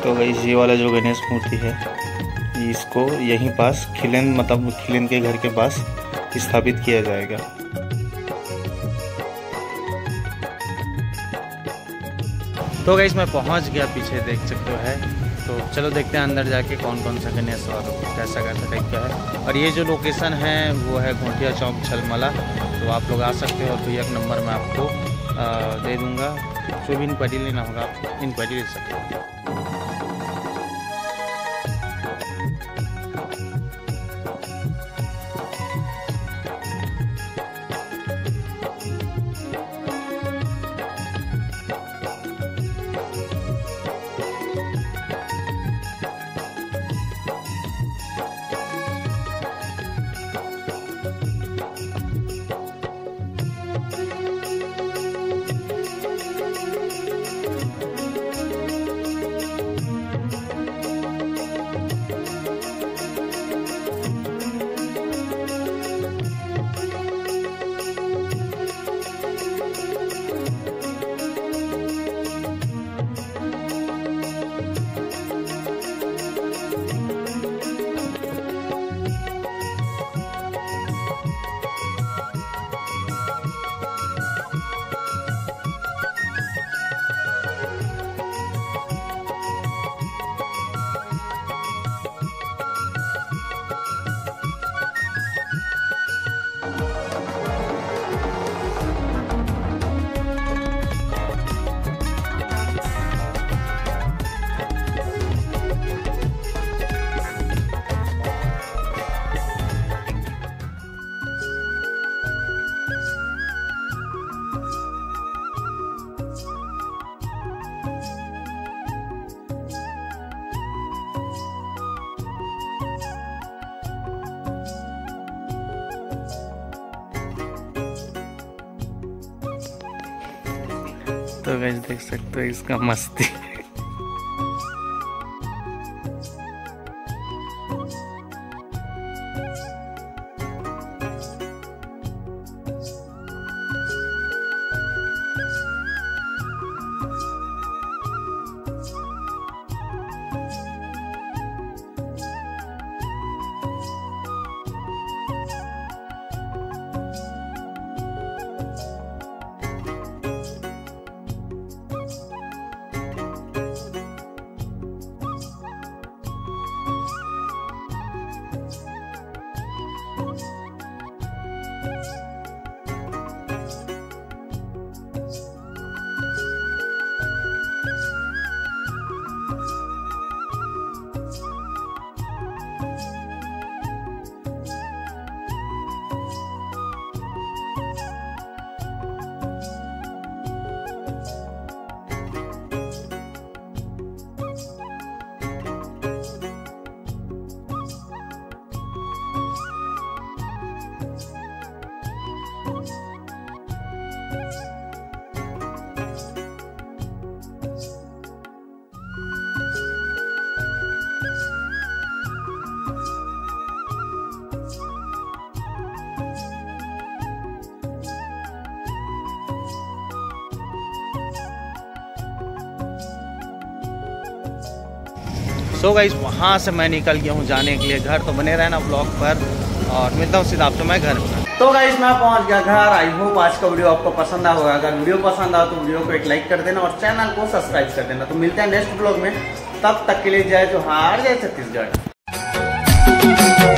तो गाइस ये वाला जो गणेश मूर्ति है इसको यहीं पास खिलेन के घर के पास स्थापित किया जाएगा। तो गाइस मैं पहुंच गया, पीछे देख सकते हो है। तो चलो देखते हैं अंदर जाके कौन कौन सा गणेश और कैसा कैसा टाइप का है। और ये जो लोकेशन है वो है घोटिया चौक छलमला। तो आप लोग आ सकते हो। तो एक नंबर मैं आपको दे दूँगा। जो भी इंक्वायरी लेना होगा आप इंक्वायरी ले सकते हो। तो गाइस देख सकते हो इसका मस्ती। तो गाइस वहाँ से मैं निकल गया हूँ जाने के लिए घर। तो बने रहना ब्लॉग पर और मिलता हूँ सीधा आपसे मैं घर पर। तो गाइस मैं पहुँच गया घर। आई होप आज का वीडियो आपको पसंद आया होगा। अगर वीडियो पसंद आया तो वीडियो को एक लाइक कर देना और चैनल को सब्सक्राइब कर देना। तो मिलते हैं नेक्स्ट ब्लॉग में, तब तक के लिए जय जोहार, जय छत्तीसगढ़।